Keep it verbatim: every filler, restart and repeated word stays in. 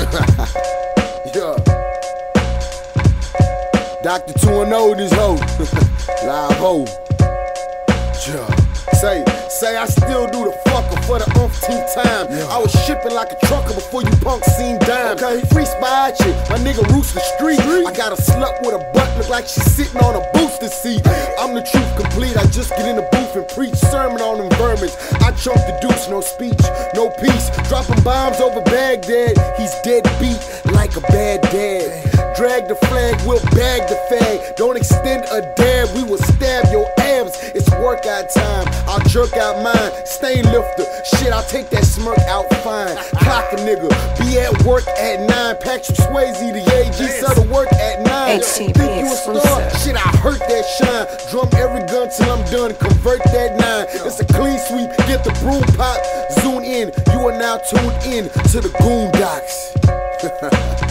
Yeah. Doctor two and oh this hoe. Live hoe. Yeah. Say, say I still do the fucker for the umpteenth time. Yeah. I was shipping like a trucker before you punks seen dime. Okay. Free spy shit, my nigga Roots the street. street. I got a slut with a butt look like she's sitting on a booster seat. I'm the truth complete, I just get in the booth and preach sermon on them vermins. I chunk the deuce, no speech, no peace. Dropping bombs over Baghdad, he's dead beat like a bad dad. Drag the flag, we'll bag the fag. Don't extend a dab, we will stab your abs. It's workout time, I'll jerk out mine. Stain lifter, shit, I'll take that smirk out fine. Clock a nigga, be at work at nine. Patrick Swayze, the A G, sell the work at nine. Think you a star? Shit, I hurt that shine. Drum every gun till I'm done, convert that nine. It's a clean sweep, get the broom pop, zoom in. You are now tuned in to the Goondocks.